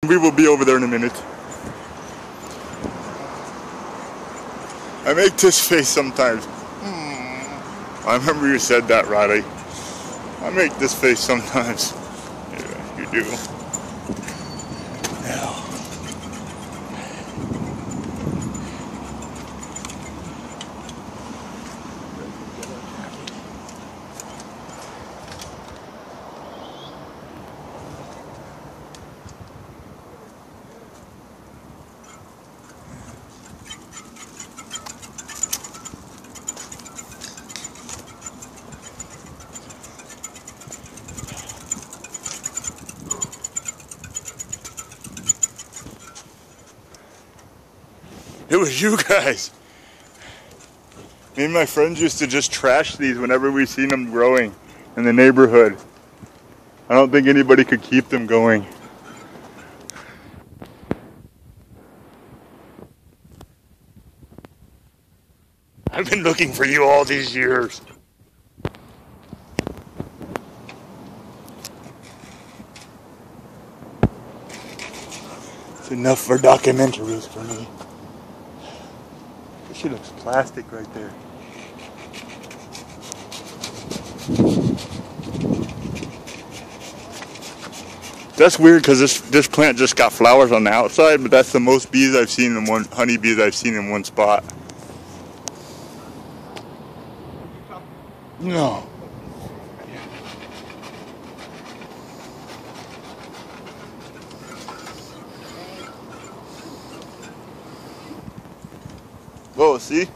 We will be over there in a minute. I make this face sometimes. I remember you said that, Riley. I make this face sometimes. Yeah, you do. Yeah. It was you guys. Me and my friends used to just trash these whenever we seen them growing in the neighborhood. I don't think anybody could keep them going. I've been looking for you all these years. It's enough for documentaries for me. This shit looks plastic right there. That's weird because this plant just got flowers on the outside, but that's the most bees I've seen in one, honeybees I've seen in one spot. No. Whoa, see?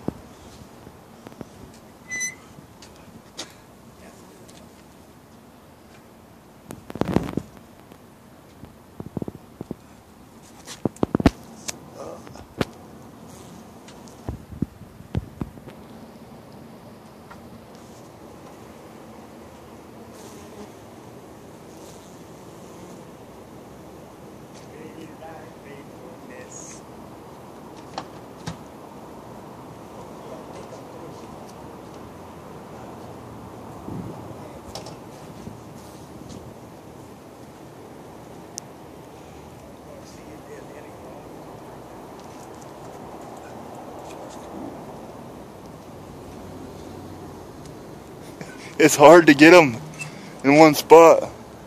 It's hard to get them in one spot.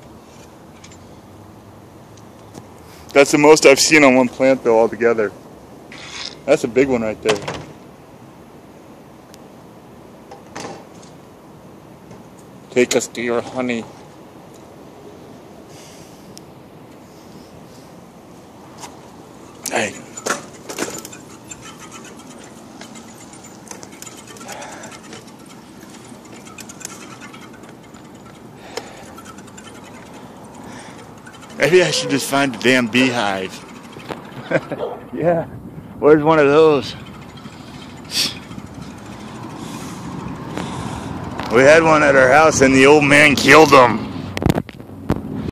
That's the most I've seen on one plant though altogether. That's a big one right there. Take us to your honey. Hey. Maybe I should just find a damn beehive. Yeah, where's one of those? We had one at our house and the old man killed them.